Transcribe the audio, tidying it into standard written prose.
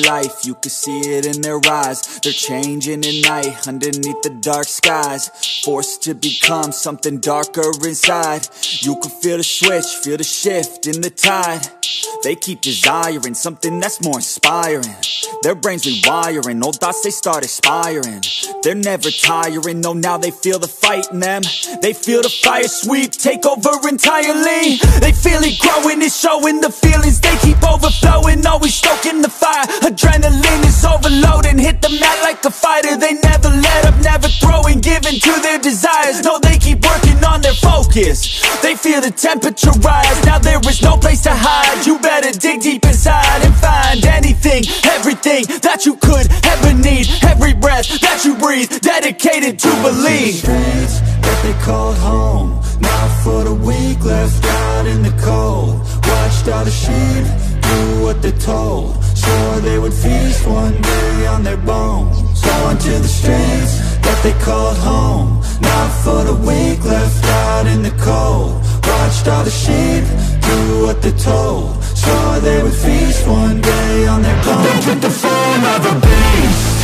life, you can see it in their eyes. They're changing at night, underneath the dark skies, forced to become something darker inside. You can feel the switch, feel the shift in the tide. They keep desiring something that's more inspiring. Their brains rewiring, old thoughts they start expiring. They're never tiring, no, now they feel the fight in them. They feel the fire sweep, take over entirely. They feel it growing, it's showing the feelings. They keep overflowing, always stoking the fire. Adrenaline is overloading, hit the mat like a fighter. They never let up, never throwing, giving to their desires. No, they keep working on their focus. They feel the temperature rise, now there is no place to hide. You better dig deep inside and find anything, everything that you could ever need. Every breath that you breathe, dedicated to believe. Streets that they called home, not for the weak, left out in the cold. Watched all the sheep do what they're told, swore they would feast one day on their bones. Going to the streets that they called home, not for the weak, left out in the cold. Watched all the sheep do what they're told, swore they would feast one day on their bones. With the form of a beast,